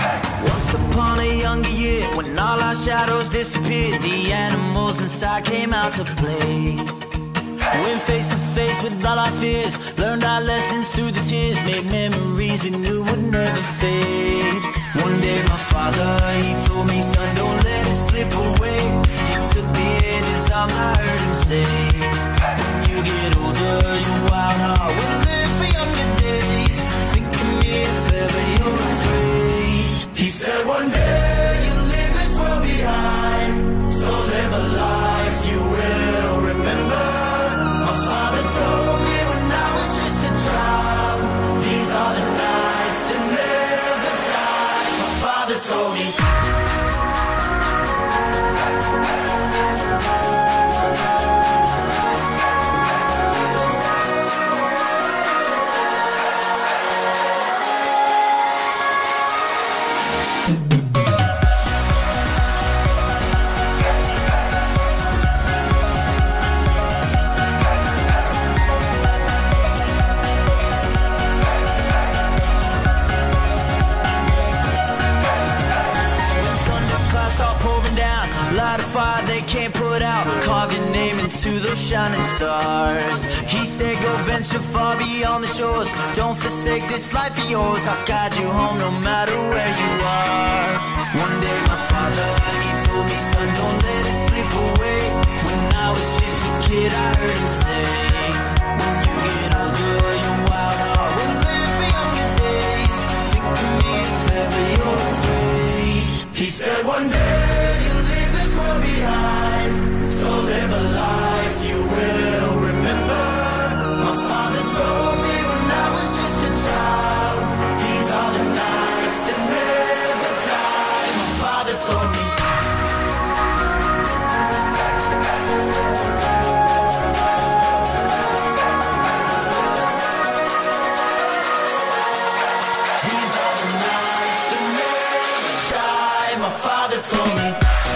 Once upon a younger year, when all our shadows disappeared, the animals inside came out to play. Went face to face with all our fears, learned our lessons through the tears, made memories we knew would never fade. One day my father, he told me, son, don't let it slip away. He took me in his arms, I heard him say, when you get older, your wild heart will live for younger days. Think of me if ever you're afraid. He said one day you'll leave this world behind, so live a life you will remember. My father told me when I was just a child, these are the nights that never die. My father told me. Light a fire they can't put out, carve your name into those shining stars. He said go venture far beyond the shores, don't forsake this life of yours. I'll guide you home no matter where you are. One day my father, he told me, son, don't let it slip away. When I was just a kid I heard him say, when you get older your wild heart will live for younger days. Think of me if ever you're afraid. He said one day you'll leave this world behind, so live a life you will remember. My father told me when I was just a child, these are the nights that never die. My father told me. These are the nights that never die. My father told me.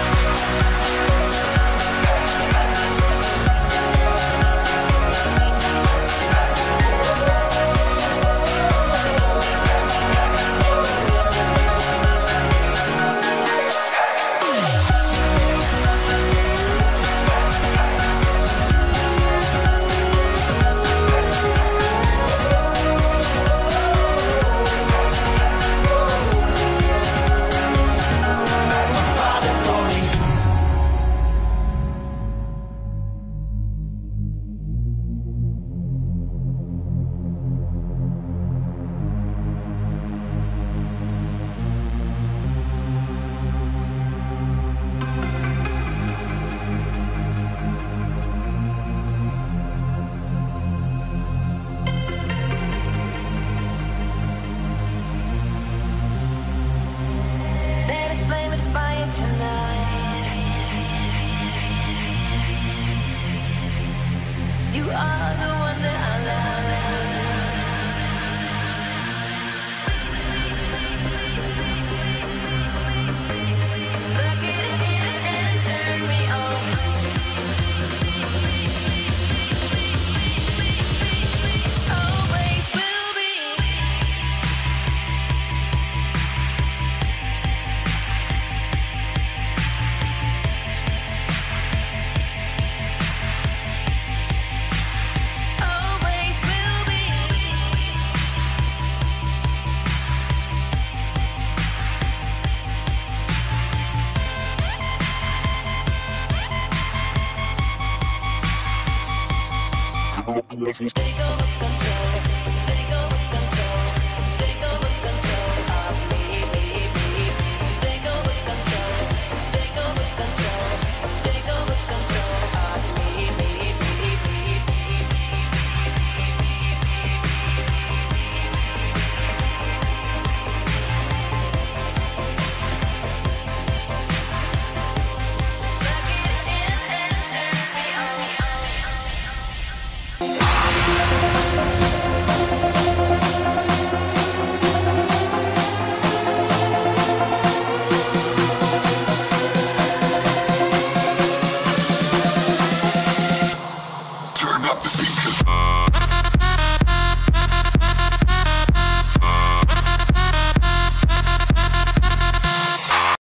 You are the one that I love. Look at me and turn me on. Always will be. Take over.